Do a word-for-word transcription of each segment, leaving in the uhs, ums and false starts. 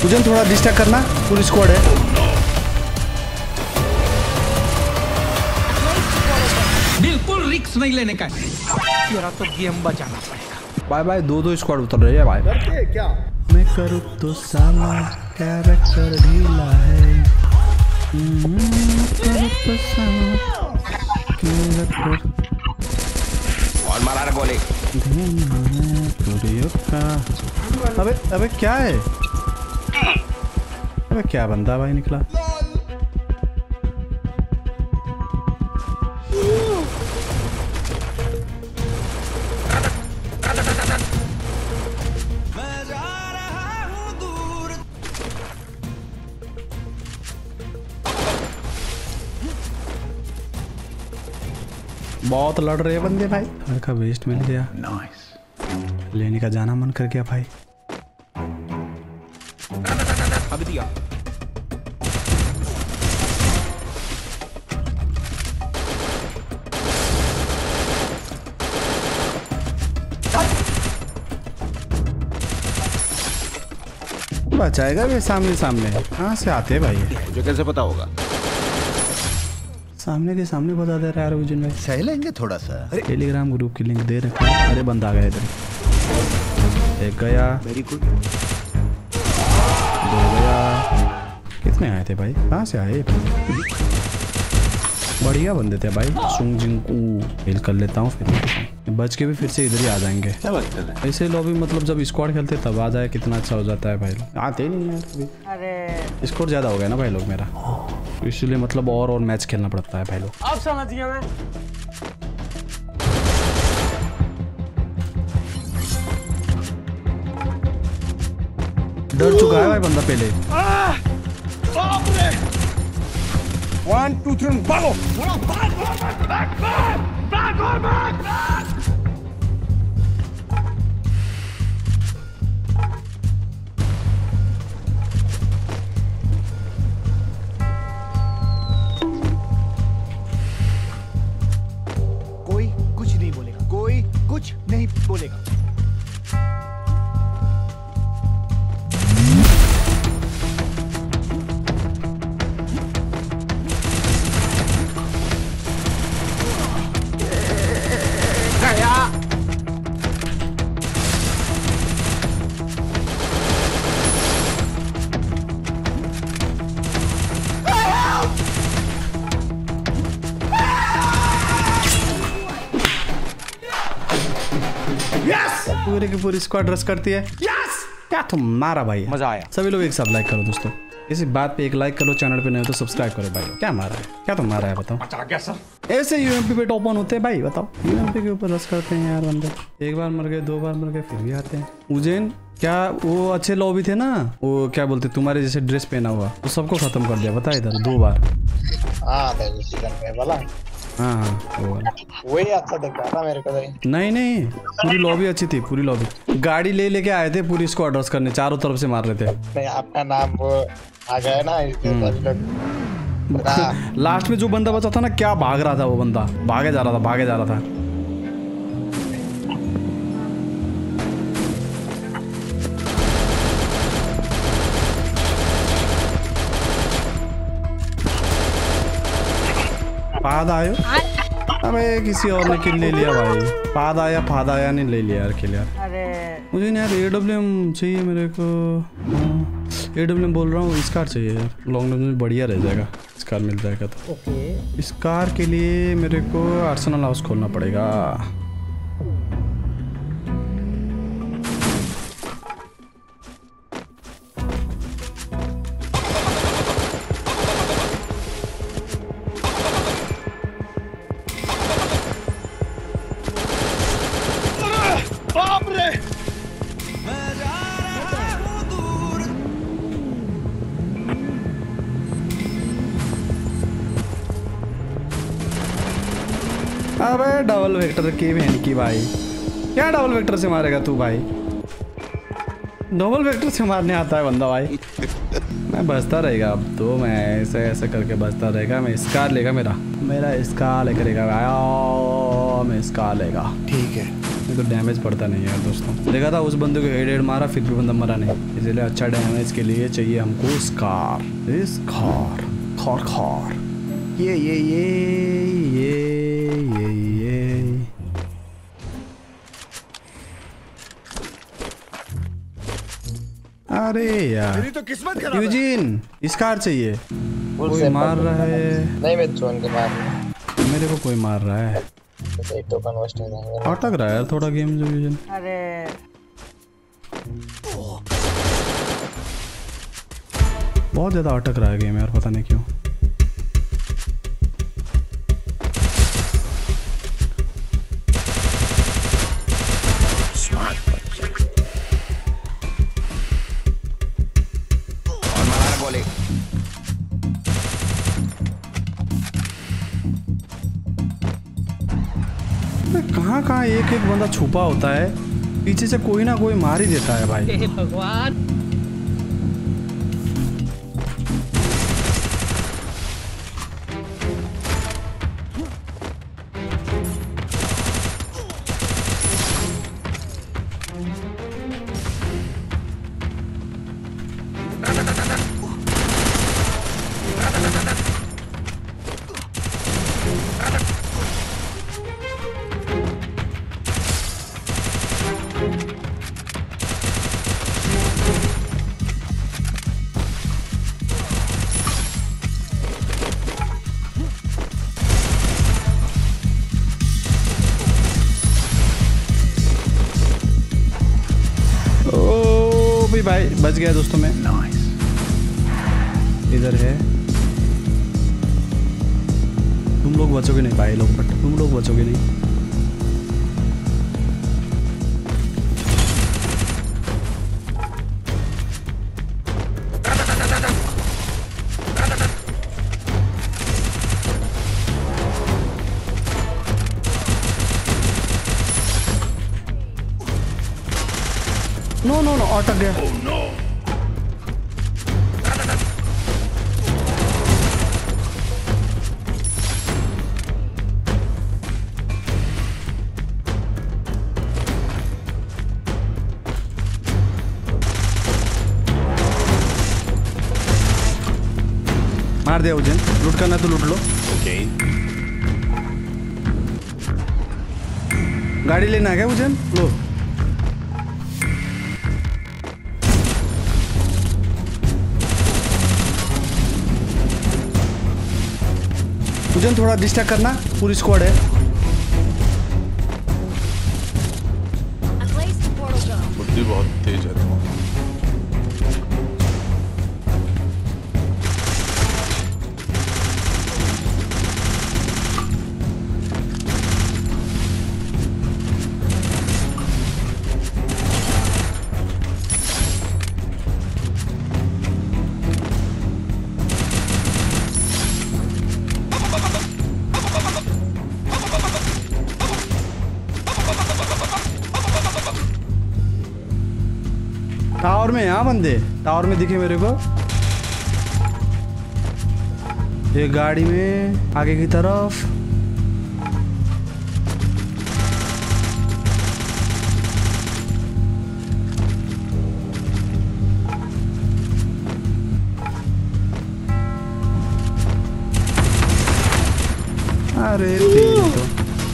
मुझे थोड़ा डिस्ट्रैक्ट करना, पूरी स्क्वाड है। बिल्कुल रिस्क नहीं लेने का, तेरा तो गेम बचाना पड़ेगा। बाय बाय, दो दो स्क्वाड उतर रही है भाई। करते क्या मैं करूँ तो साला कैरेक्टर ढीला है। करूँ तो साला कैरेक्टर और मारा रे गोली। अबे अबे क्या है? अबे क्या बंदा भाई निकला? बहुत लड़ रहे हैं बंदे भाई। घर का वेस्ट मिल गया, नाइस। लेने का जाना मन कर गया भाई। अभी दिया। बचाएगा भी सामने सामने। कहाँ से आते हैं भाई? मुझे कैसे पता होगा? सामने के सामने बता दे रहा है अर्जुन भाई। सह लेंगे थोड़ा सा। टेलीग्राम ग्रुप की लिंक दे रखा है। अरे बंदा आ गया इधर। एक गया, वेरी गुड। दो गया। कितने आए थे भाई? कहाँ से आए? बढ़िया बंदे थे भाई। सुंग जिंकू हिल कर लेता हूँ, फिर बच के भी फिर से इधर ही आ जाएंगे। क्या बात कर रहे हैं? ऐसे लॉबी मतलब जब स्क्वाड खेलते तब आ जाए कितना अच्छा हो जाता है भाई। आते ही नहीं यार। अरे स्कोर ज्यादा हो गया ना भाई लोग मेरा, इसलिए मतलब और और मैच खेलना पड़ता है भाई लोग। अब समझ गया मैं। डर चुका है भाई बंदा पहले। वन टू थ्री भागो। भाग भाग भाग भाग। कोई कुछ नहीं बोलेगा, कोई कुछ नहीं बोलेगा। पूरी की पूरी स्क्वाड रश करती है। यस! क्या तुम मारा भाई, मजा आया। सभी लोग एक साथ लाइक करो दोस्तों। इसी बात पे एक लाइक करो, चैनल पे नहीं हो तो सब्सक्राइब करो भाई। क्या मारा है? क्या तुम मारा है बताओ? बचा गया सर। ऐसे यूएमपी पे टॉप वन होते हैं भाई, बताओ। यूएमपी के ऊपर रश करते हैं यार बंदे। एक बार मर गए, दो बार मर गए, फिर भी आते हैं। उज्जैन क्या वो अच्छे लॉबी थे ना, वो क्या बोलते तुम्हारे जैसे ड्रेस पहना हुआ, वो सबको खत्म कर दिया बता इधर दो बार। हाँ सीजन में वाला। हाँ हाँ वो वाला। वही अच्छा दिख रहा था मेरे को तो। नहीं नहीं, पूरी लॉबी अच्छी थी, पूरी लॉबी। गाड़ी ले लेके आए थे पूरी स्क्वाड रश करने, चारों तरफ से मार रहे थे। नहीं आपका नाम वो आ गया ना इसलिए सभी लोग। लास्ट में जो बंदा बचा था ना, क्या भाग रहा था वो बंदा, भागे जा रहा था, भागे जा रहा था। पाद आयो। अबे किसी और ने किल ले लिया भाई। पाद आया, फाद आया नहीं ले लिया यार किल यार। मुझे ना यार ए डब्ल्यू एम चाहिए मेरे को। ए डब्ल्यू एम बोल रहा हूँ, स्कार चाहिए यार। लॉन्ग रेंज में बढ़िया रह जाएगा, स्कार मिल जाएगा तो। ओके। स्कार के लिए मेरे को आर्सेनल हाउस खोलना पड़ेगा। अबे डबल वेक्टर की बहन की भाई, क्या डबल वेक्टर से मारेगा तू भाई? डबल वेक्टर से मारने आता है बंदा भाई। मैं बचता रहेगा अब तो, मैं ऐसे ऐसे करके बचता रहेगा। मैं स्कार लेगा, मेरा मेरा स्कार लेकर मैं स्कार लेगा। ठीक है। ये तो डैमेज पड़ता नहीं यार दोस्तों। देखा था उस बंदे को हेड हेड मारा फिर भी बंदा मरा नहीं, इसलिए अच्छा डैमेज के लिए चाहिए हमको स्कार। स्कार खार खार ये ये ये ये ये ये अरे यार मेरी तो किस्मत खराब है। यूजिन स्कार चाहिए। फुल कोई से मार रहा है। नहीं मैं जोन के मार रहा हूं। मेरे को कोई मार रहा है। तो एक टोकन वेस्ट हो जाएगा। अटक रहा है यार थोड़ा गेम जो यूजिन। अरे बहुत ज्यादा अटक रहा है गेम यार, पता नहीं क्यों। कहाँ कहाँ एक एक बंदा छुपा होता है, पीछे से कोई ना कोई मार ही देता है भाई। हे भगवान। भाई बच गया दोस्तों मैं। इधर है। तुम लोग बचोगे नहीं भाई लोग, बट तुम लोग बचोगे नहीं। नो नो नो अटक गया। oh, no. मार दिया उजन, लूट करना तो लूट लो। ओके गाड़ी लेना है क्या उजन? लो उजन थोड़ा डिस्ट्रैक्ट करना, पूरी स्क्वाड है। बुद्धि बहुत तेज है। टावर में यहाँ बंदे, टावर में दिखे मेरे को। एक गाड़ी में आगे की तरफ। अरे तेरी तो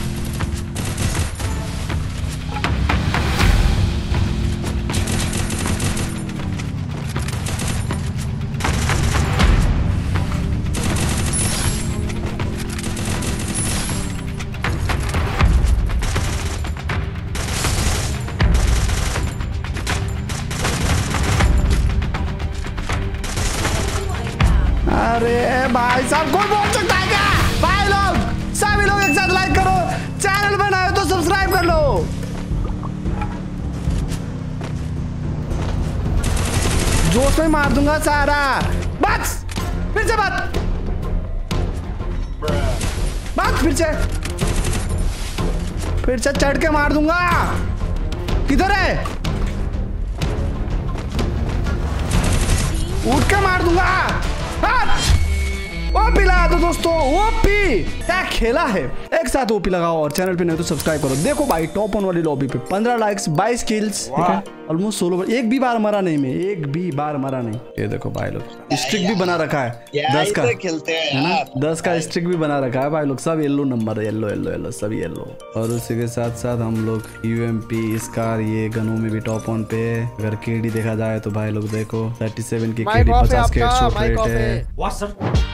अरे भाई साहब कोई बोल सकता है क्या? भाई लोग सभी लोग एक साथ लाइक करो, चैनल बनाए तो सब्सक्राइब कर लो। जोश में मार दूंगा सारा। बस फिर से बात बात फिर से फिर से चढ़ के मार दूंगा। किधर है? उठ के मार दूंगा। वो पिला दो दोस्तों, वो पी क्या खेला है। एक साथ ओपी लगाओ और चैनल पे नहीं तो सब्सक्राइब करो। देखो भाई टॉप वन वाली लॉबी पे पंद्रह लाइक्स बाईस किल्स, ठीक है ऑलमोस्ट सोलह, एक भी बार मरा नहीं, मैं एक भी बार मरा नहीं। ये देखो भाई लोग स्ट्रिक भी बना रखा है दस का, खेलते हैं है ना, दस का स्ट्रिक भी बना रखा है भाई लोग, सब yellow number, yellow yellow yellow सब येलो। और उसी के साथ साथ हम लोग यूएमपी स्कार ये गनों में भी टॉप वन पे। अगर केडी देखा जाए तो भाई लोग देखो सैंतीस की केडी, पचास के हेडशॉट रेट है।